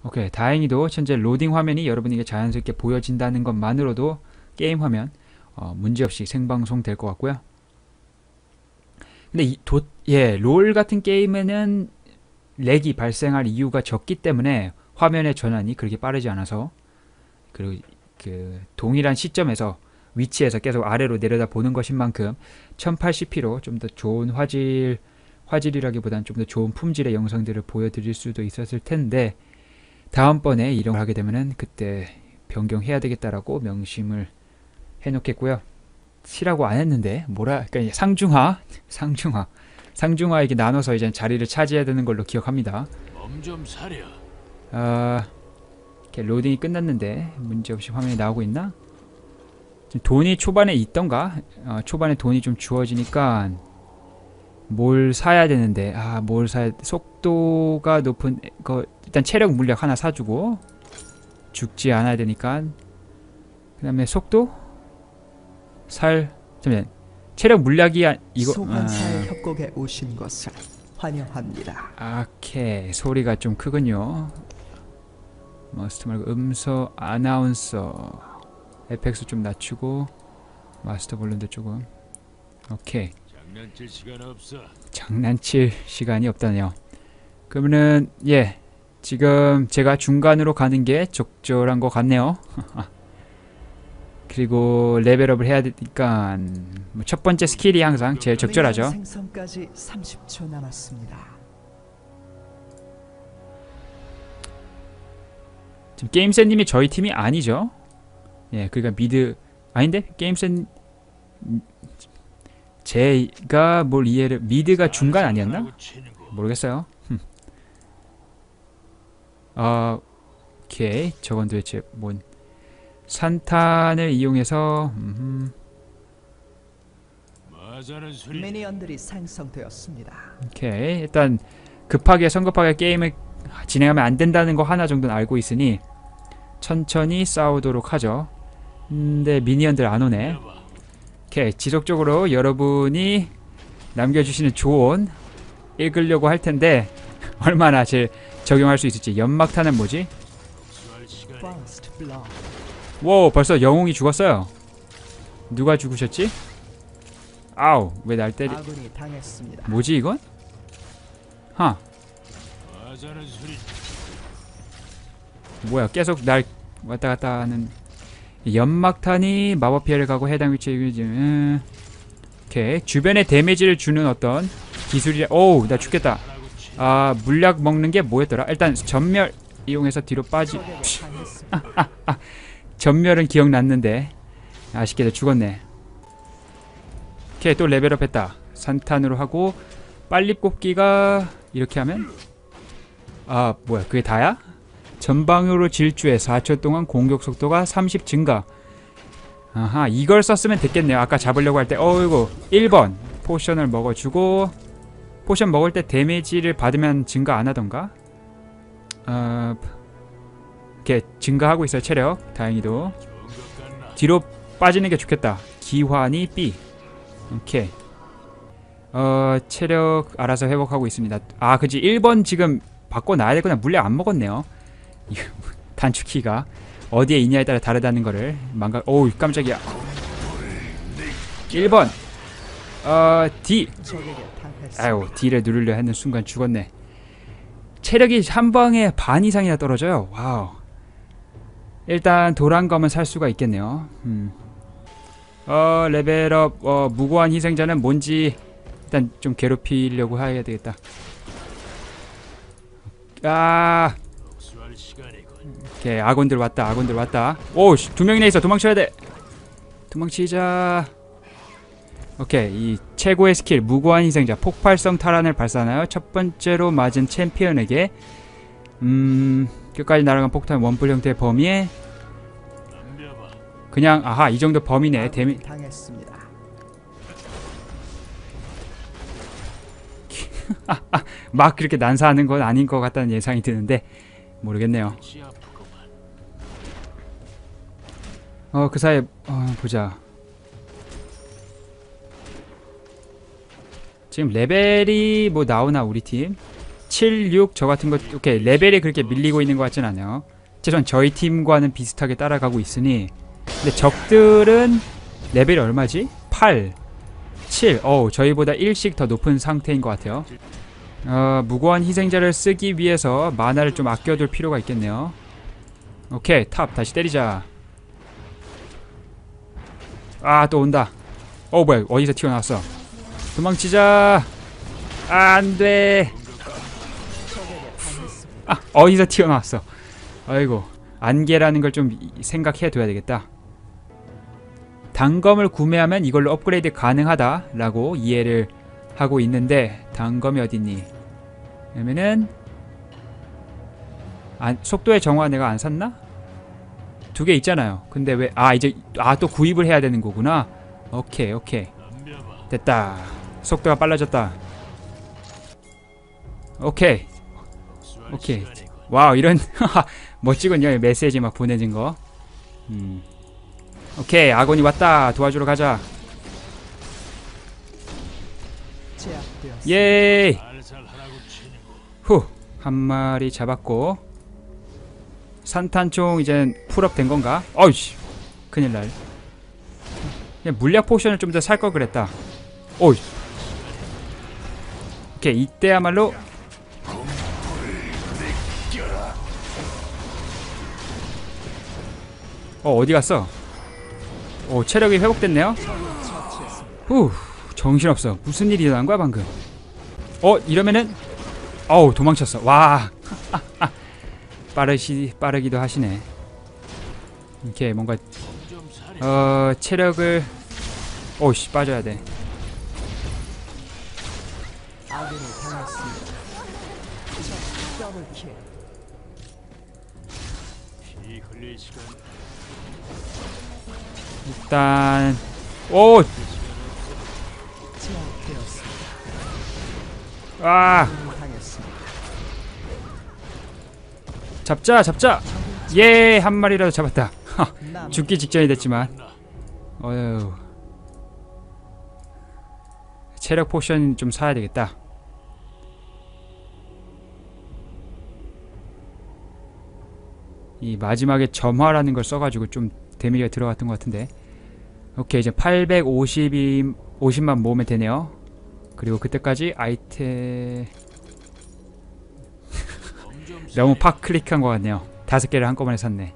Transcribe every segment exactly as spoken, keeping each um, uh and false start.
오케이, 다행히도 현재 로딩 화면이 여러분에게 자연스럽게 보여진다는 것만으로도 게임 화면 어, 문제없이 생방송 될 것 같고요. 근데 이, 도, 예, 롤 같은 게임에는 렉이 발생할 이유가 적기 때문에 화면의 전환이 그렇게 빠르지 않아서, 그리고 그 동일한 시점에서 위치에서 계속 아래로 내려다 보는 것인 만큼 천팔십 피로 좀 더 좋은 화질 화질이라기보다는 좀 더 좋은 품질의 영상들을 보여드릴 수도 있었을 텐데, 다음번에 이런 걸 하게 되면은 그때 변경해야 되겠다라고 명심을 해놓겠고요. 시라고 안 했는데 뭐라, 그러니까 상중하 상중하 상중하에게 나눠서 이제 자리를 차지해야 되는 걸로 기억합니다. 몸 좀 사려. 아, 이렇게 로딩이 끝났는데 문제없이 화면이 나오고 있나? 지금 돈이 초반에 있던가? 어, 초반에 돈이 좀 주어지니까 뭘 사야 되는데, 아, 뭘 사야, 속도가 높은 거, 일단 체력 물약 하나 사주고 죽지 않아야 되니까. 그 다음에 속도? 살, 잠시만, 체력 물약이 아, 이거, 소환사의 아, 협곡에 오신 것을 환영합니다. 오케이, 소리가 좀 크군요. 마스터 말고 음소 아나운서, 에펙스 좀 낮추고 마스터 볼륨도 조금. 오케이, 장난칠 시간 없어. 장난칠 시간이 없다네요. 그러면은 예, 지금 제가 중간으로 가는 게 적절한 것 같네요. 그리고 레벨업을 해야 되니까 뭐첫 번째 스킬이 항상 제일 적절하죠. 미니언 생성까지 삼십 초 남았습니다. 지금 게임셋님이 저희 팀이 아니죠. 예, 그러니까 미드 아닌데, 게임셋 제가 뭘 이해를, 미드가 중간 아니었나? 모르겠어요. 어, 오케이, 저건 도대체 뭔, 산탄을 이용해서 음흠. 마자는 소리. 미니언들이 생성되었습니다. 오케이, 일단 급하게 성급하게 게임을 진행하면 안 된다는 거 하나 정도는 알고 있으니 천천히 싸우도록 하죠. 근데 미니언들 안 오네. 오케이, 지속적으로 여러분이 남겨주시는 조언 읽으려고 할 텐데 얼마나 제 적용할 수 있을지. 연막탄은 뭐지? First blood. 와, 벌써 영웅이 죽었어요. 누가 죽으셨지? 아우, 왜 날 때리... 아군이 당했습니다. 뭐지 이건? 하, 마자는 소리. 뭐야, 계속 날 왔다 갔다 하는. 연막탄이 마법 피해를 가고 해당 위치에 음. 오케이, 주변에 데미지를 주는 어떤 기술이. 오우, 나 죽겠다. 아, 물약 먹는 게 뭐였더라? 일단 전멸 이용해서 뒤로 빠지. 아, 아, 아. 전멸은 기억났는데 아쉽게도 죽었네. 오케이, 또 레벨업 했다. 산탄으로 하고 빨리 뽑기가 이렇게 하면, 아, 뭐야, 그게 다야? 전방으로 질주해 사 초 동안 공격 속도가 삼십 증가. 아하, 이걸 썼으면 됐겠네요. 아까 잡으려고 할 때. 어이구, 일 번 포션을 먹어주고, 포션 먹을 때 데미지를 받으면 증가 안 하던가? 어, 이렇게 증가하고 있어요, 체력. 다행히도. 뒤로 빠지는 게 좋겠다. 기환이 B. 오케이. 어, 체력 알아서 회복하고 있습니다. 아, 그치, 일 번 지금 바꿔놔야 되구나. 물약 안 먹었네요. 단축키가 어디에 있냐에 따라 다르다는 거를 망각. 오우, 깜짝이야. 일 번 어, D. 아유, D를 누르려 했는 순간 죽었네. 체력이 한 방에 반 이상이나 떨어져요. 와우. 일단 도란검은 살 수가 있겠네요. 음. 어, 레벨업. 어, 무고한 희생자는 뭔지 일단 좀 괴롭히려고 해야 되겠다. 아, 오케이, 아군들 왔다. 아군들 왔다. 오, 두 명이나 있어. 도망쳐야 돼. 도망치자. 오케이, 이 최고의 스킬 무고한 희생자 폭발성 탈환을 발사하나요? 첫 번째로 맞은 챔피언에게 음 끝까지 날아간 폭탄 원뿔 형태의 범위에 그냥, 아하, 이 정도 범위네. 데미 당했습니다. 막 그렇게 난사하는 건 아닌 것 같다는 예상이 드는데 모르겠네요. 어, 그 사이에 어, 보자. 지금 레벨이 뭐 나오나 우리 팀? 칠, 육 저 같은 것 오케이 레벨이 그렇게 밀리고 있는 것 같진 않아요. 최소한 저희 팀과는 비슷하게 따라가고 있으니. 근데 적들은 레벨이 얼마지? 팔, 칠. 어우 저희보다 일씩 더 높은 상태인 것 같아요. 어, 무고한 희생자를 쓰기 위해서 마나를 좀 아껴둘 필요가 있겠네요. 오케이 탑 다시 때리자. 아 또 온다. 어 뭐야 어디서 튀어나왔어. 도망치자. 아, 안돼. 아 어디서 튀어나왔어. 아이고 안개라는 걸 좀 생각해 둬야 되겠다. 단검을 구매하면 이걸로 업그레이드 가능하다 라고 이해를 하고 있는데 단검이 어딨니? 그러면은 안, 속도의 정화 내가 안 샀나? 두 개 있잖아요. 근데 왜 아 이제 아 또 구입을 해야 되는 거구나. 오케이 오케이 덤벼봐. 됐다. 속도가 빨라졌다. 오케이 복수할 오케이. 시간이군. 와우 이런 멋지군요. 메시지 막 보내진 거. 음. 오케이 아곤이 왔다. 도와주러 가자. 제압되었습니다. 예이. 살살하라고 치는구. 후. 한 마리 잡았고. 산탄총 이젠 풀업 된 건가? 어이씨 큰일날. 그냥 물약 포션을 좀 더 살 걸 그랬다. 오이. 오케이 이때야말로 어 어디 갔어? 오 체력이 회복됐네요. 후 정신없어. 무슨 일이 일어난 거야 방금? 어 이러면은 어우 도망쳤어. 와 빠르시 빠르기도 하시네. 이렇게 뭔가 좀 사려. 어 체력을 오씨 빠져야 돼. 아군이 당했습니다. 적 더블킬. 피 흘릴 시간. 일단 오 제압되었습니다. 아 아군이 당했습니다. 잡자 잡자. 예 한 마리라도 잡았다. 하, 남 죽기 직전이 됐지만 만나. 어휴 체력 포션 좀 사야 되겠다. 이 마지막에 점화라는 걸 써가지고 좀 데미지가 들어갔던 것 같은데. 오케이 이제 팔백오십이 오십만 모으면 되네요. 그리고 그때까지 아이템 검좀 너무 팍 클릭한 것 같네요. 다섯 개를 한꺼번에 샀네.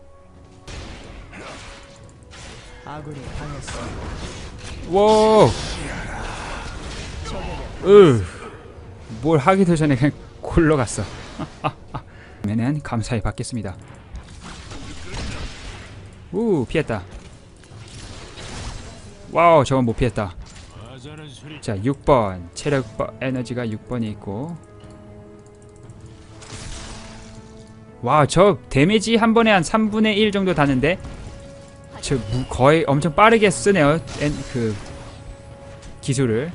아군이 당했습니다. 워. 으. 뭘 하기도 전에 그냥 골러 갔어. 그러면은 감사히 받겠습니다. 우 피했다. 와우 저건 못 피했다. 하자는 소리. 자 육 번 체력 버, 에너지가 육 번이 있고. 와우 저 데미지 한 번에 한 삼분의 일 정도 다는데 저 무, 거의 엄청 빠르게 쓰네요. 엔, 그 기술을.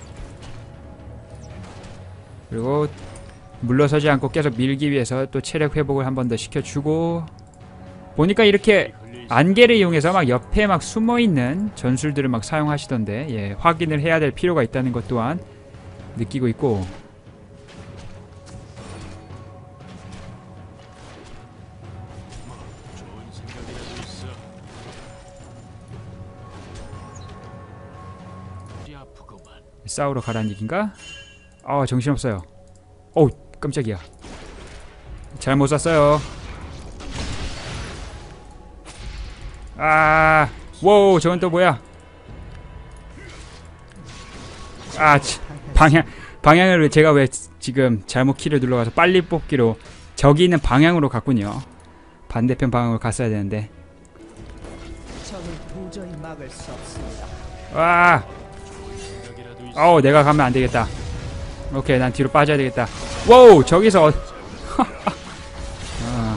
그리고 물러서지 않고 계속 밀기 위해서 또 체력 회복을 한 번 더 시켜주고. 보니까 이렇게 안개를 이용해서 막 옆에 막 숨어있는 전술들을 막 사용하시던데 예, 확인을 해야 될 필요가 있다는 것 또한 느끼고 있고. 좋은 생각이라도 있어. 머리 아프구만. 싸우러 가라는 얘긴가? 아 정신없어요. 어우 깜짝이야. 잘못 쐈어요. 아 워우 저건 또 뭐야. 아 치, 방향 방향을 왜 제가 왜 지금 잘못 키를 눌러가서 빨리 뽑기로 저기 있는 방향으로 갔군요. 반대편 방향으로 갔어야 되는데. 적을 도저히 막을 수 없습니다. 와 생각이라도 있어. 어우 내가 가면 안 되겠다. 오케이 난 뒤로 빠져야 되겠다. 와우 저기서 어- 아,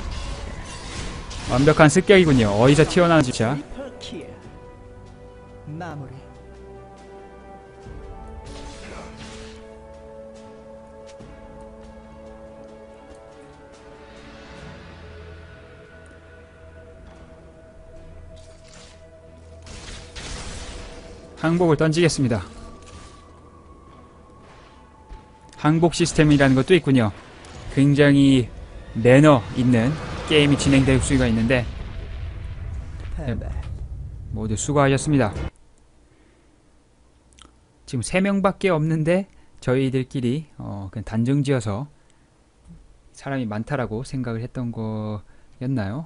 완벽한 습격이군요. 어디서 튀어나온지 진짜. 트리플킬. 마무리. 항복을 던지겠습니다. 항복 시스템이라는 것도 있군요. 굉장히 매너 있는 게임이 진행될 수가 있는데 패배. 모두 수고하셨습니다. 지금 세 명밖에 없는데 저희들끼리 어, 그냥 단정지어서 사람이 많다라고 생각을 했던 거였나요?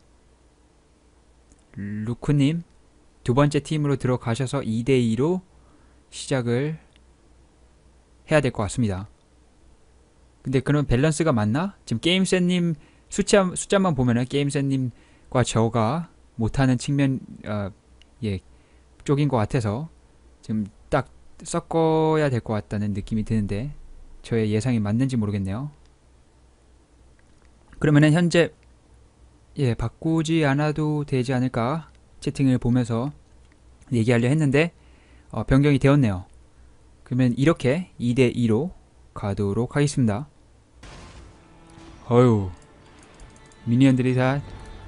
루크님 두 번째 팀으로 들어가셔서 이 대 이로 시작을 해야 될 것 같습니다. 근데 그런 밸런스가 맞나? 지금 게임셋님 숫자, 숫자만 보면은 게임셋님과 저가 못하는 측면 어, 예, 쪽인 것 같아서 지금 딱 섞어야 될 것 같다는 느낌이 드는데 저의 예상이 맞는지 모르겠네요. 그러면은 현재 예 바꾸지 않아도 되지 않을까 채팅을 보면서 얘기하려 했는데 어, 변경이 되었네요. 그러면 이렇게 이 대 이로 가도록 하겠습니다. 어휴 미니언들이 다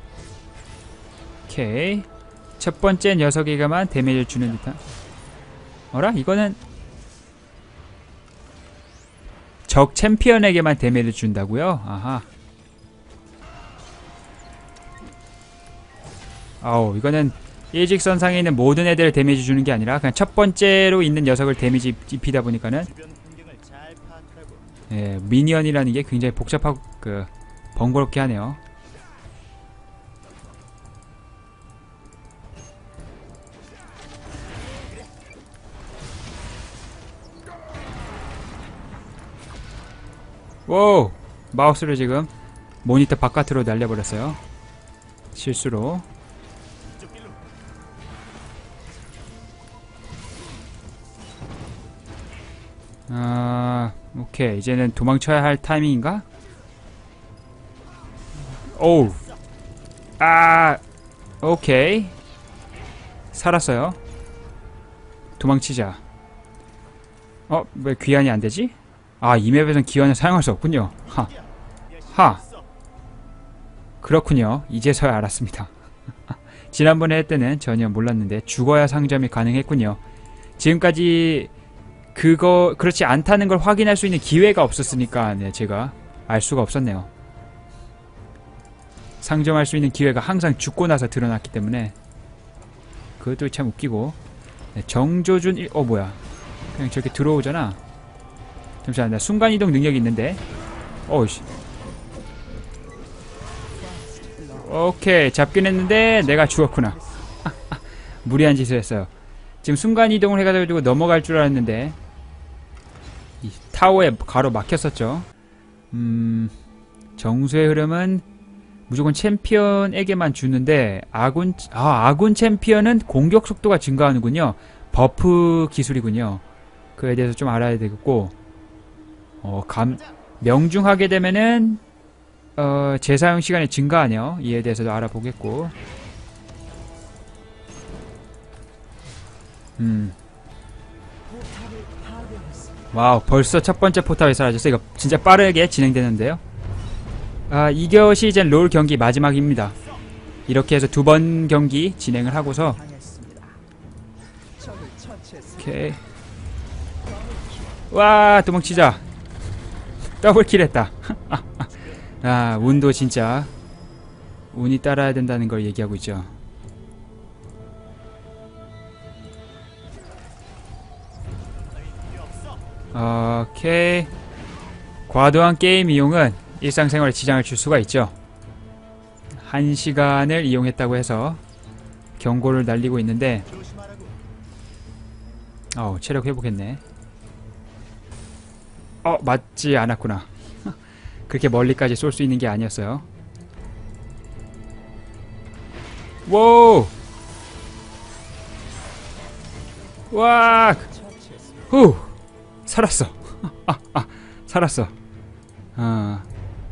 오케이 첫 번째 녀석에게만 데미지를 주는 듯한 어라? 이거는 적 챔피언에게만 데미지를 준다고요? 아하 아우 이거는 일직선상에 있는 모든 애들을 데미지 주는 게 아니라 그냥 첫 번째로 있는 녀석을 데미지 입히다 보니까는 예, 미니언이라는 게 굉장히 복잡하고 그 번거롭게 하네요. 오! 마우스를 지금 모니터 바깥으로 날려버렸어요. 실수로. 아, 오케이. 이제는 도망쳐야 할 타이밍인가? 오우. 아, 오케이. 살았어요. 도망치자. 어, 왜 귀환이 안 되지? 아, 이 맵에선 기환을 사용할 수 없군요. 하. 하. 그렇군요. 이제서야 알았습니다. 지난번에 할 때는 전혀 몰랐는데 죽어야 상점이 가능했군요. 지금까지 그거 그렇지 않다는 걸 확인할 수 있는 기회가 없었으니까 네, 제가 알 수가 없었네요. 상점할 수 있는 기회가 항상 죽고 나서 드러났기 때문에 그것도 참 웃기고 네, 정조준 일... 어 뭐야 그냥 저렇게 들어오잖아. 잠시만 나 순간이동 능력이 있는데 어우씨 오케이 잡긴 했는데 내가 죽었구나. 무리한 짓을 했어요. 지금 순간이동을 해가지고 넘어갈 줄 알았는데 이 타워에 가로 막혔었죠. 음... 정수의 흐름은 무조건 챔피언에게만 주는데 아군 아 아군 챔피언은 공격 속도가 증가하는군요. 버프 기술이군요. 그에 대해서 좀 알아야 되겠고 어, 감, 명중하게 되면은 어, 재사용 시간이 증가하네요. 이에 대해서도 알아보겠고 음. 와우 벌써 첫 번째 포탑이 사라졌어. 이거 진짜 빠르게 진행되는데요. 아, 이것이 이제 롤 경기 마지막입니다. 이렇게 해서 두 번 경기 진행을 하고서 오케이 와 도망치자. 더블킬 했다. 아 운도 진짜 운이 따라야 된다는 걸 얘기하고 있죠. 오케이 과도한 게임 이용은 일상생활에 지장을 줄 수가 있죠. 한 시간을 이용했다고 해서 경고를 날리고 있는데 어우 체력 회복했네. 어 맞지 않았구나. 그렇게 멀리까지 쏠 수 있는 게 아니었어요. 오! 와! 후! 살았어. 아, 아, 살았어. 아.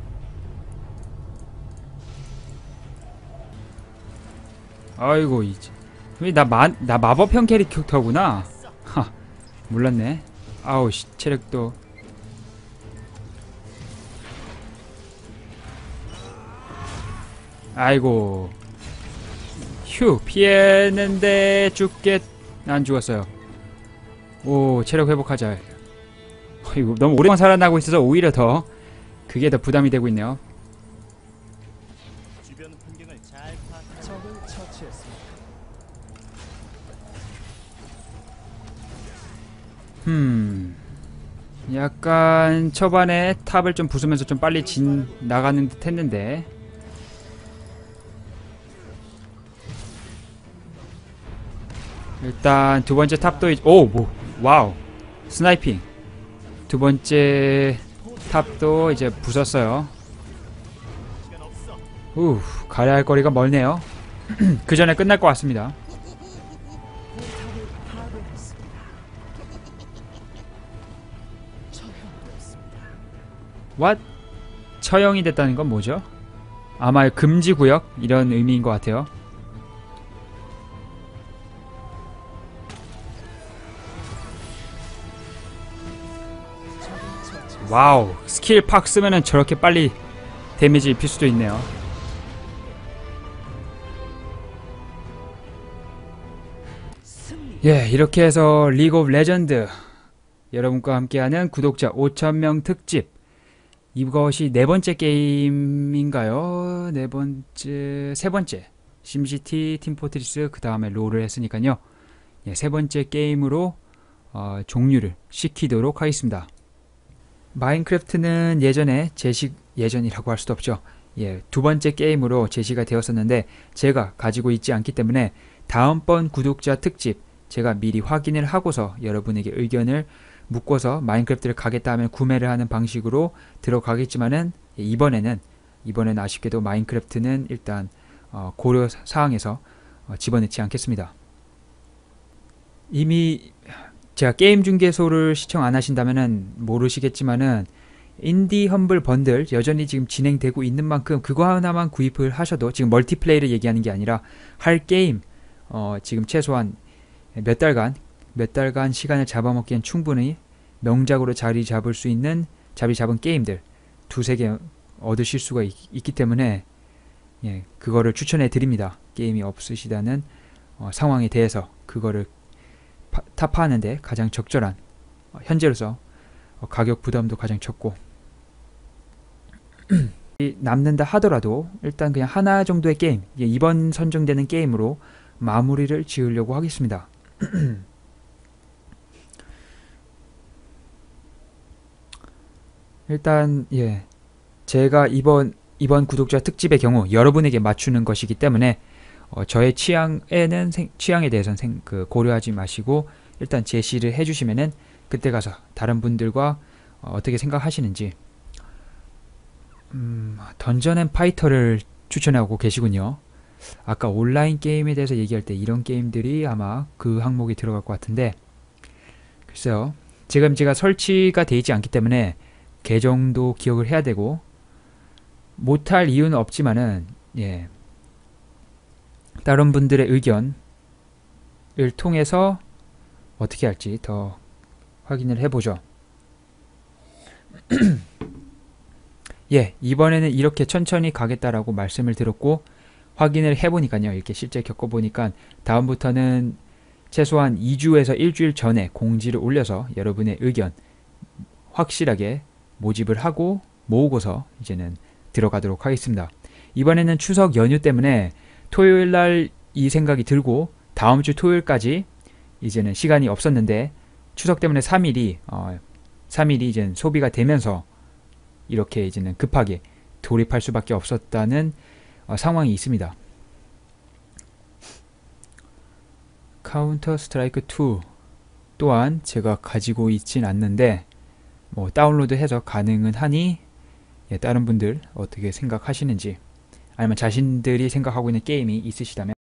아이고, 이제. 나 마, 나 마법형 캐릭터구나. 하, 몰랐네. 아우, 씨, 체력도. 아이고. 휴, 피했는데 죽겠, 안 죽었어요. 오, 체력 회복하자. 이거 너무 오랫동안 살아나고 있어서 오히려 더 그게 더 부담이 되고 있네요. 주변 풍경을 잘 파악해. 적을 처치했습니다. 음, 약간 초반에 탑을 좀 부수면서 좀 빨리 진 나가는 듯 했는데 일단 두 번째 탑도 이제 오, 뭐, 와우, 스나이핑. 두 번째 탑도 이제 부쉈어요. 우, 가야 할 거리가 멀네요. 그 전에 끝날 것 같습니다. What? 처형이 됐다는 건 뭐죠? 아마 금지 구역 이런 의미인 것 같아요. 와우, 스킬 팍 쓰면은 저렇게 빨리 데미지 입힐 수도 있네요. 예, 이렇게 해서 리그 오브 레전드 여러분과 함께하는 구독자 오천 명 특집, 이것이 네 번째 게임인가요? 네 번째, 세 번째 심시티, 팀포트리스, 그 다음에 롤을 했으니까요. 예, 세 번째 게임으로 어, 종류를 시키도록 하겠습니다. 마인크래프트는 예전에 제시, 예전이라고 할 수도 없죠. 예, 두 번째 게임으로 제시가 되었었는데 제가 가지고 있지 않기 때문에 다음번 구독자 특집 제가 미리 확인을 하고서 여러분에게 의견을 묻고서 마인크래프트를 가겠다 하면 구매를 하는 방식으로 들어가겠지만은 이번에는 이번에는 아쉽게도 마인크래프트는 일단 어, 고려 사항에서 어, 집어넣지 않겠습니다. 이미 제가 게임 중개소를 시청 안 하신다면은 모르시겠지만은 인디 험블 번들 여전히 지금 진행되고 있는 만큼 그거 하나만 구입을 하셔도, 지금 멀티플레이를 얘기하는 게 아니라 할 게임 어, 지금 최소한 몇 달간 몇 달간 시간을 잡아먹기엔 충분히 명작으로 자리 잡을 수 있는, 자리 잡은 게임들 두세 개 얻으실 수가 있, 있기 때문에 예, 그거를 추천해 드립니다. 게임이 없으시다는 어, 상황에 대해서 그거를 파, 타파하는데 가장 적절한, 어, 현재로서 어, 가격 부담도 가장 적고 남는다 하더라도 일단 그냥 하나 정도의 게임, 예, 이번 선정되는 게임으로 마무리를 지으려고 하겠습니다. 일단 예, 제가 이번 이번 구독자 특집의 경우 여러분에게 맞추는 것이기 때문에 어, 저의 취향에는 생, 취향에 대해서는 생, 그 고려하지 마시고 일단 제시를 해주시면은 그때 가서 다른 분들과 어, 어떻게 생각하시는지. 음, 던전 앤 파이터를 추천하고 계시군요. 아까 온라인 게임에 대해서 얘기할 때 이런 게임들이 아마 그 항목에 들어갈 것 같은데, 글쎄요, 지금 제가 설치가 되어 있지 않기 때문에 계정도 기억을 해야 되고 못할 이유는 없지만은 예, 다른 분들의 의견을 통해서 어떻게 할지 더 확인을 해보죠. 예, 이번에는 이렇게 천천히 가겠다라고 말씀을 드렸고 확인을 해보니까요, 이렇게 실제 겪어보니까 다음부터는 최소한 이 주에서 일주일 전에 공지를 올려서 여러분의 의견 확실하게 모집을 하고 모으고서 이제는 들어가도록 하겠습니다. 이번에는 추석 연휴 때문에 토요일날 이 생각이 들고 다음주 토요일까지 이제는 시간이 없었는데 추석 때문에 삼 일이 어, 삼 일이 이제는 소비가 되면서 이렇게 이제는 급하게 돌입할 수밖에 없었다는 어, 상황이 있습니다. 카운터 스트라이크 투 또한 제가 가지고 있진 않는데 뭐 다운로드해서 가능은 하니 예, 다른 분들 어떻게 생각하시는지, 아니면 자신들이 생각하고 있는 게임이 있으시다면